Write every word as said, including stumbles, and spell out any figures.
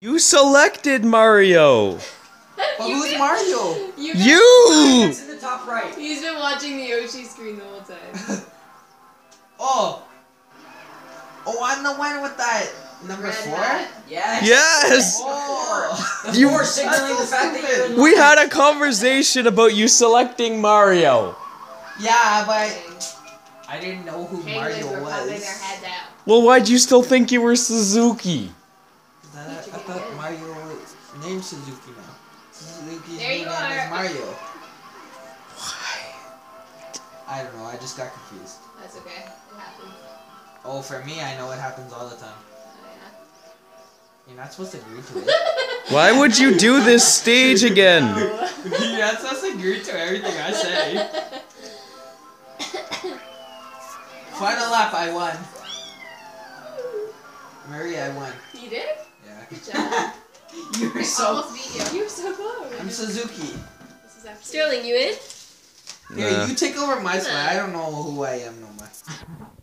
You selected Mario. But who's Mario? You! you! It's in the top right. He's been watching the Yoshi screen the whole time. Oh. Oh, I'm the one with that number Red four? hat. Yes. Yes! Oh. The You- four signaling the fact that you're in We line. had a conversation about you selecting Mario. Yeah, but I didn't know who Penguins Mario were popping their was. heads out. Well, why'd you still think you were Suzuki? I, I thought Mario was named Suzuki now. Suzuki's There new you name are. is Mario. Why? I don't know, I just got confused. That's okay. It happens. Oh, for me, I know it happens all the time. Oh, yeah. You're not supposed to agree to it. Why would you do this stage again? You're not supposed to agree to everything I say. Final lap, I won. Mary, I won. You did? Yeah. Good job. You were I so. almost beat you. You were so close. I'm Suzuki. This is actually Sterling, you in? Here, Nah. you take over my spot. I don't know who I am no more.